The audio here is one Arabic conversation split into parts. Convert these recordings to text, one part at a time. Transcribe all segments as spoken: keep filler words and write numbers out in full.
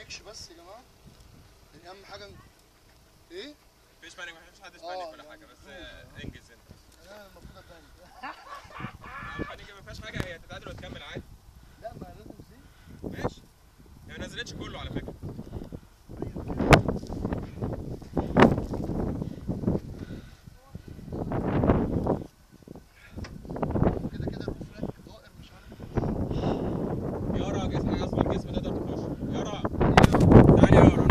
نبانكش بس يا جماعه، يعني اهم حاجه ايه؟ مفيش بانيك، مفيش حد بانيك ولا حاجه، بس انجز انت. انا المفروض ابانك. البانيك ما فيهاش حاجه، هي تتعادل وتكمل عادي. لا ما لازم زيت. ماشي، هي ما نزلتش كله على فكره. كده كده الرفرك طائر مش عارف. يارا جسمك اصغر جسم تقدر تخش. يارا تعالي يارا.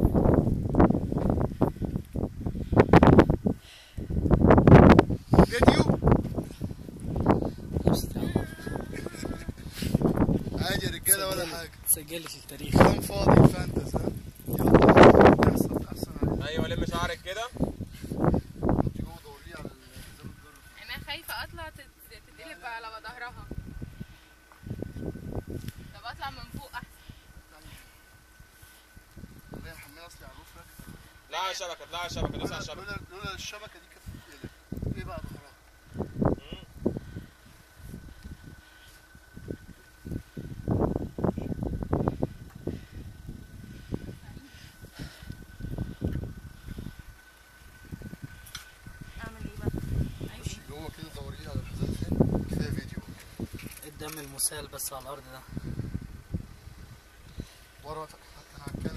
فيديو عادي يا رجاله ولا حاجه. سجلت التاريخ. كلام فاضي فانتز. ها يلا احسن احسن عليك. ايوه لم شعرك كده. حطي جوه دوريه على الزر الجر. انا خايفه اطلع تتقلب على ظهرها. طب اطلع من فوق احسن. خلينا نحملها اصلي على الرفرك. لا على الشبكه، لا على الشبكه، دوس على الشبكه. لولا لولا الشبكه دي كانت هتتقلب. ايه بقى ظهرها؟ جوه كده دوريه على الحزام فين؟ كفايه فيديو. الدم المسال بس على الارض ده. ورا انا هتكلم.